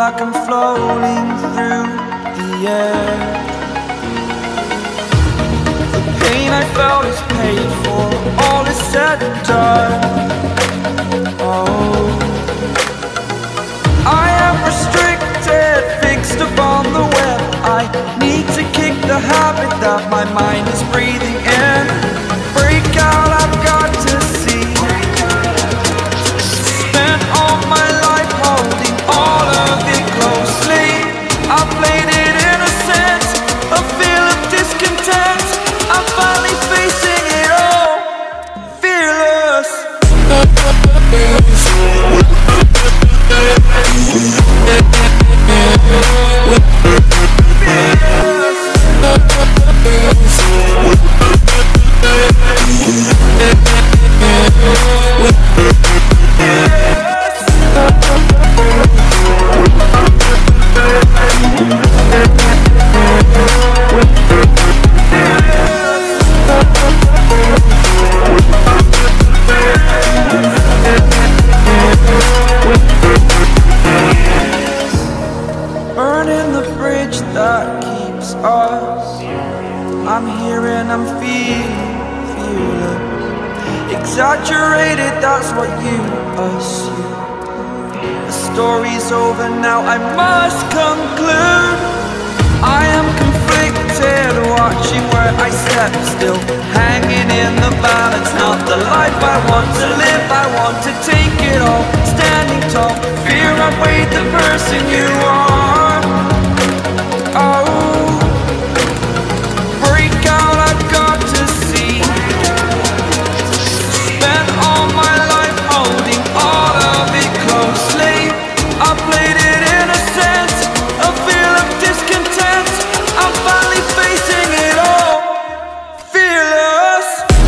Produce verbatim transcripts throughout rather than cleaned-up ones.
like I'm floating through the air. The pain I felt is paid for, all is said and done. Oh, I am restricted, fixed upon the web. I need to kick the habit that my mind is breathing in. Break out, I've got to see. Spent all my life holding all of it closely. I played it innocent, a feel of discontent. I'm finally facing it all, fearless. Burning the bridge that keeps us. I'm here and I'm feeling fearless. Exaggerated, that's what you assume. The story's over now, I must conclude. I am conflicted, watching where I step still, hanging in the balance. Not the life I want to live, I want to take it all. Standing tall, fear outweighed the person you are. Oh, break out, I've got to see. Spent all my life holding all of it closely. I played it innocent, a feel of discontent. I'm finally facing it all, fearless.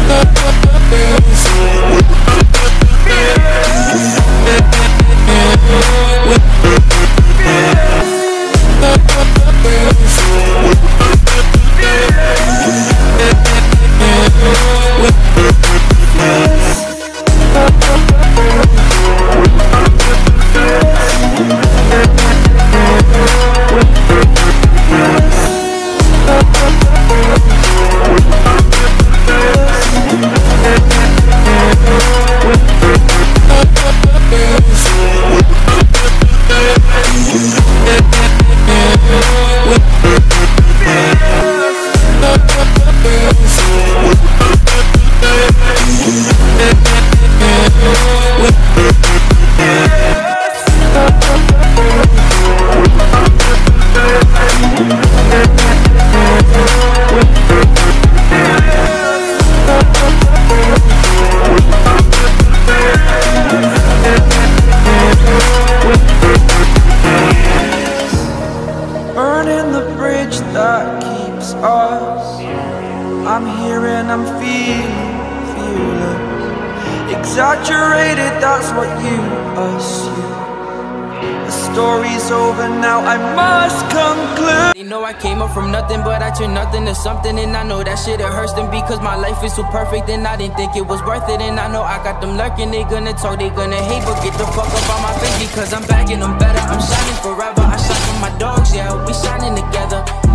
Burning the bridge that keeps us. I'm here and I'm feeling fearless. Exaggerated, that's what you assume. The story's over now, I must conclude. They know I came up from nothing, but I turned nothing to something. And I know that shit, it hurts them because my life is so perfect. And I didn't think it was worth it. And I know I got them lurking, they gonna talk, they gonna hate. But get the fuck up on my face because I'm back and I'm better. I'm shining forever, I shine for my dogs, yeah, we shining together.